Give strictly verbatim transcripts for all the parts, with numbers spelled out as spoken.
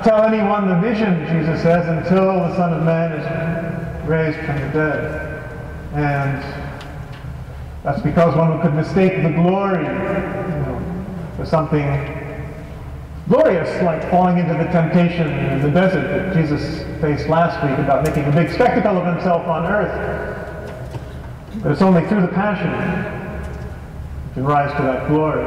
tell anyone the vision, Jesus says, until the Son of Man is raised from the dead. And that's because one could mistake the glory, you know, for something glorious, like falling into the temptation in the desert that Jesus faced last week about making a big spectacle of himself on earth. But it's only through the passion you can rise to that glory.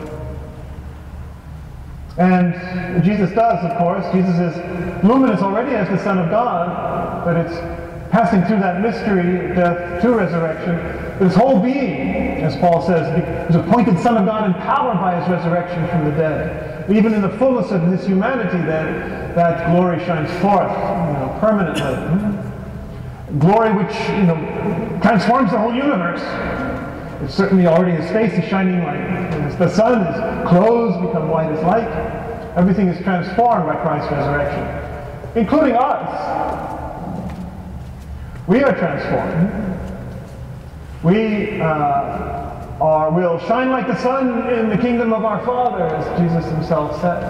And Jesus does, of course. Jesus is luminous already as the Son of God, but it's passing through that mystery, death to resurrection. But his whole being, as Paul says, is appointed Son of God, empowered by his resurrection from the dead. Even in the fullness of his humanity, then, that glory shines forth, you know, permanently. Glory which, you know, transforms the whole universe. It's certainly already his face is shining like as the sun, his clothes become white as light. Everything is transformed by Christ's resurrection, including us. We are transformed. We uh, are, will shine like the sun in the kingdom of our Father, as Jesus himself said.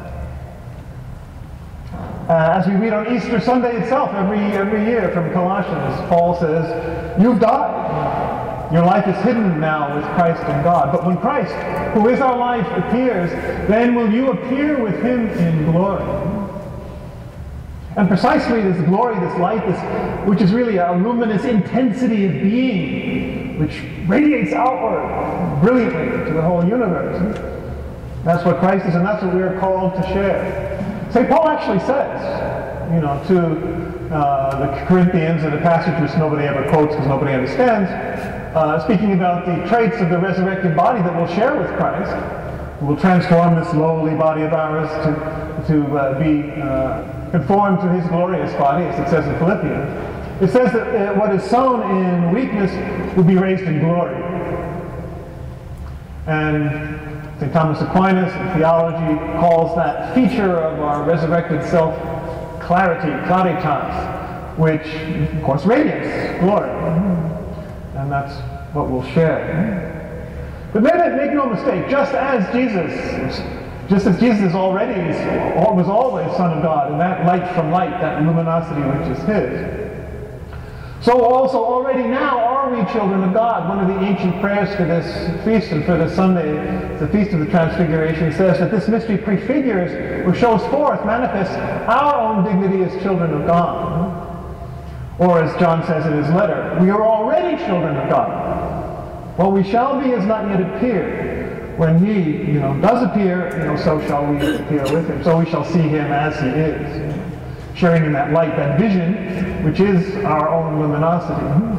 Uh, as we read on Easter Sunday itself, every, every year from Colossians, Paul says, you've died. Your life is hidden now with Christ in God. But when Christ, who is our life, appears, then will you appear with him in glory. And precisely this glory, this light, this, which is really a luminous intensity of being, which radiates outward brilliantly to the whole universe. That's what Christ is, and that's what we are called to share. Saint Paul actually says, you know, to uh, the Corinthians, in a passage which nobody ever quotes because nobody understands, uh, speaking about the traits of the resurrected body that we'll share with Christ, who will transform this lowly body of ours to, to uh, be uh, conformed to his glorious body, as it says in Philippians. It says that uh, what is sown in weakness will be raised in glory. And Saint Thomas Aquinas in theology calls that feature of our resurrected self clarity, claritas, which, of course, radiates glory. And that's what we'll share. But make, make no mistake, just as Jesus, just as Jesus is already, was always Son of God, and that light from light, that luminosity which is his, so also already now are we children of God. One of the ancient prayers for this feast and for this Sunday, the Feast of the Transfiguration, says that this mystery prefigures or shows forth, manifests our own dignity as children of God. Or as John says in his letter, we are already children of God. What we shall be has not yet appeared. When he, you know, does appear, you know, so shall we appear with him. So we shall see him as he is, sharing in that light, that vision, which is our own luminosity.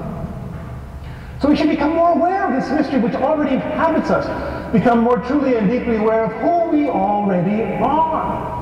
So we should become more aware of this mystery which already inhabits us, become more truly and deeply aware of who we already are.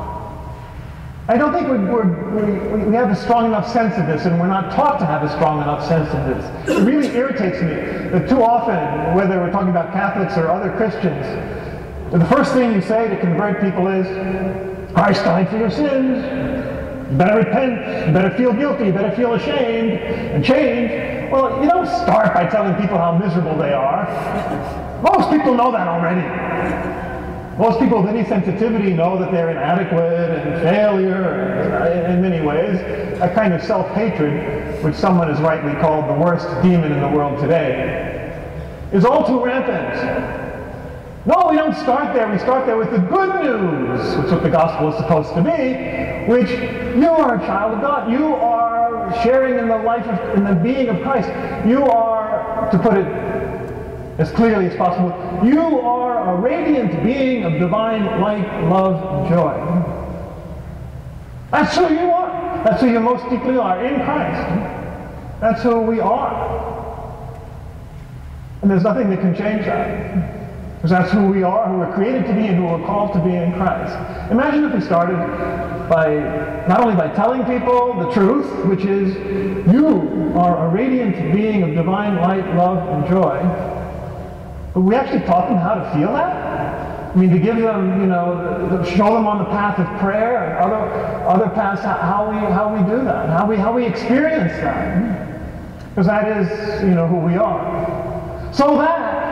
I don't think we're, we're, we, we have a strong enough sense of this, and we're not taught to have a strong enough sense of this. It really irritates me that too often, whether we're talking about Catholics or other Christians, the first thing you say to convert people is, Christ died for your sins. You better repent, you better feel guilty, you better feel ashamed, and change. Well, you don't start by telling people how miserable they are. Most people know that already. Most people with any sensitivity know that they're inadequate and failure in many ways. A kind of self-hatred, which someone has rightly called the worst demon in the world today, is all too rampant. No, we don't start there. We start there with the good news, which is what the gospel is supposed to be, which you are a child of God. You are sharing in the life of, in the being of Christ. You are, to put it as clearly as possible, you are a radiant being of divine light, love, and joy. That's who you are. That's who you most deeply are, in Christ. That's who we are. And there's nothing that can change that. Because that's who we are, who we're created to be, and who we're called to be in Christ. Imagine if we started by, not only by telling people the truth, which is, you are a radiant being of divine light, love, and joy, but we actually taught them how to feel that? I mean, to give them, you know, show them on the path of prayer and other other paths, how we how we do that, how we how we experience that, because that is, you know, who we are. So that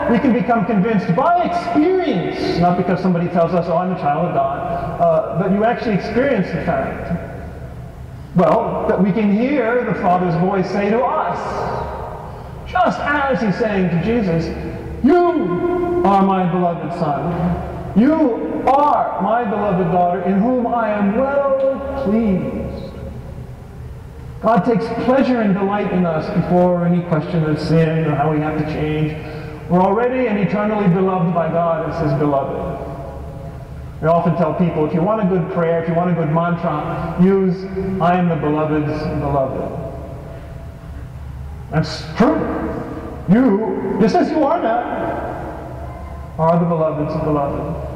we can become convinced by experience, not because somebody tells us, oh, I'm a child of God, uh, but you actually experience the fact. Well, that we can hear the Father's voice say to us, just as he's saying to Jesus, you are my beloved Son. You are my beloved daughter, in whom I am well pleased. God takes pleasure and delight in us before any question of sin or how we have to change. We're already and eternally beloved by God as his beloved. We often tell people, if you want a good prayer, if you want a good mantra, use, I am the beloved's beloved. That's true. You, just as you are now, are the beloved's beloved.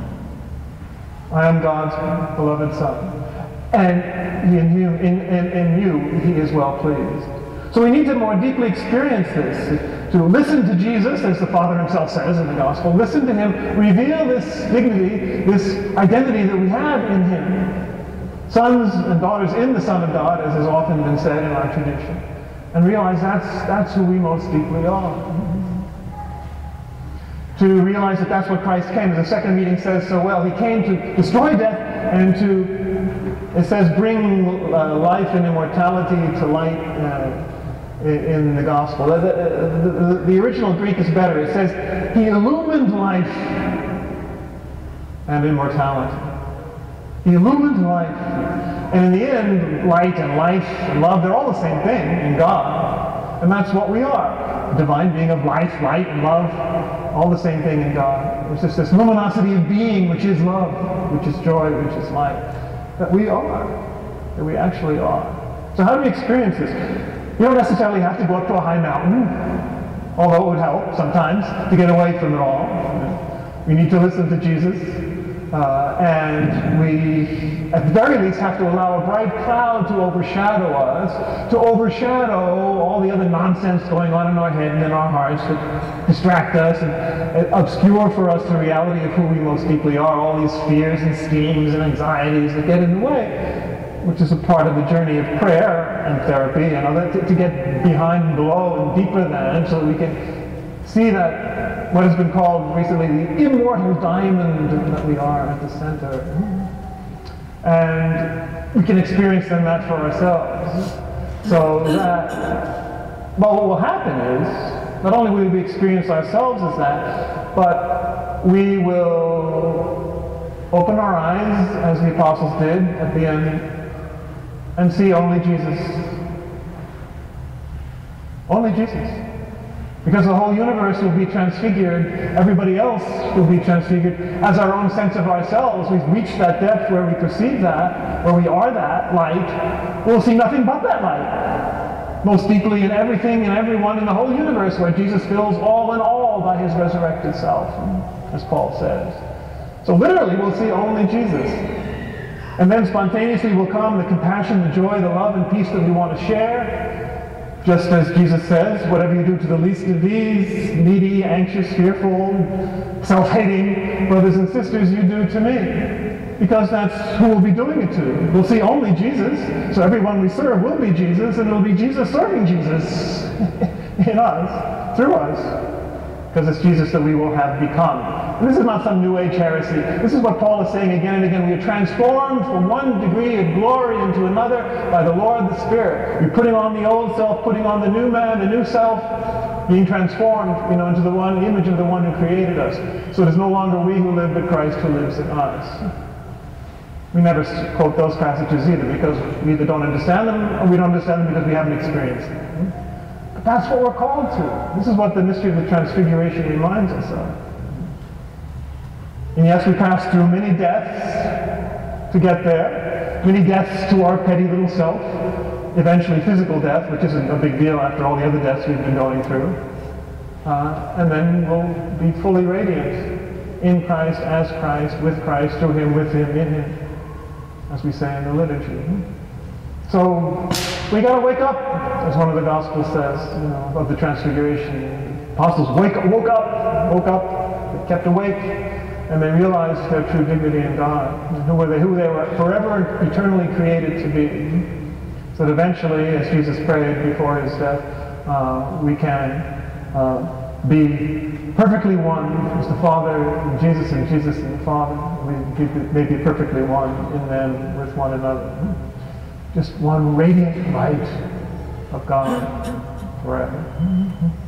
I am God's beloved Son. And in you, in, in, in you, he is well pleased. So we need to more deeply experience this, to listen to Jesus, as the Father himself says in the Gospel. Listen to him reveal this dignity, this identity that we have in him. Sons and daughters in the Son of God, as has often been said in our tradition. And realize that's, that's who we most deeply are. To realize that that's what Christ came. As the second reading says so well, he came to destroy death and to, it says, bring uh, life and immortality to light uh, in the Gospel. The, the, the, the original Greek is better. It says, he illumined life and immortality. He illumined life. And in the end, light and life and love, they're all the same thing in God. And that's what we are. A divine being of life, light, and love, all the same thing in God. It's just this luminosity of being, which is love, which is joy, which is light, that we are, that we actually are. So how do we experience this? You don't necessarily have to go up to a high mountain, although it would help sometimes to get away from it all. We need to listen to Jesus, uh, and we, at the very least, have to allow a bright cloud to overshadow us, to overshadow all the other nonsense going on in our head and in our hearts that distract us and obscure for us the reality of who we most deeply are, all these fears and schemes and anxieties that get in the way, which is a part of the journey of prayer and therapy, you know, that to, to get behind and below and deeper than, so that we can see that what has been called recently the immortal diamond that we are at the center. And we can experience then that for ourselves. So that, well, what will happen is, not only will we experience ourselves as that, but we will open our eyes, as the apostles did at the end, and see only Jesus. Only Jesus. Because the whole universe will be transfigured, everybody else will be transfigured. As our own sense of ourselves, we've reached that depth where we perceive that, where we are that light, we'll see nothing but that light. Most deeply in everything and everyone in the whole universe, where Jesus fills all in all by his resurrected self, as Paul says. So literally, we'll see only Jesus. And then spontaneously will come the compassion, the joy, the love, and peace that we want to share. Just as Jesus says, whatever you do to the least of these, needy, anxious, fearful, self-hating brothers and sisters, you do to me. Because that's who we'll be doing it to. We'll see only Jesus, so everyone we serve will be Jesus, and it'll be Jesus serving Jesus in us, through us. Because it's Jesus that we will have become. And this is not some New Age heresy. This is what Paul is saying again and again. We are transformed from one degree of glory into another by the Lord the Spirit. We're putting on the old self, putting on the new man, the new self, being transformed, you know, into the one image of the one who created us. So it is no longer we who live, but Christ who lives in us. We never quote those passages either, because we either don't understand them, or we don't understand them because we haven't experienced them. But that's what we're called to. This is what the mystery of the Transfiguration reminds us of. And yes, we pass through many deaths to get there. Many deaths to our petty little self. Eventually physical death, which isn't a big deal after all the other deaths we've been going through. Uh, and then we'll be fully radiant in Christ, as Christ, with Christ, through him, with him, in him, as we say in the liturgy. So we got to wake up, as one of the Gospels says, you know, of the Transfiguration. The apostles wake up, woke up, woke up, they kept awake, and they realized their true dignity in God, and who were they, who they were forever and eternally created to be. So that eventually, as Jesus prayed before his death, uh, we can uh, be perfectly one as the Father and Jesus and Jesus and the Father. We may be perfectly one in them with one another. Just one radiant light of God forever.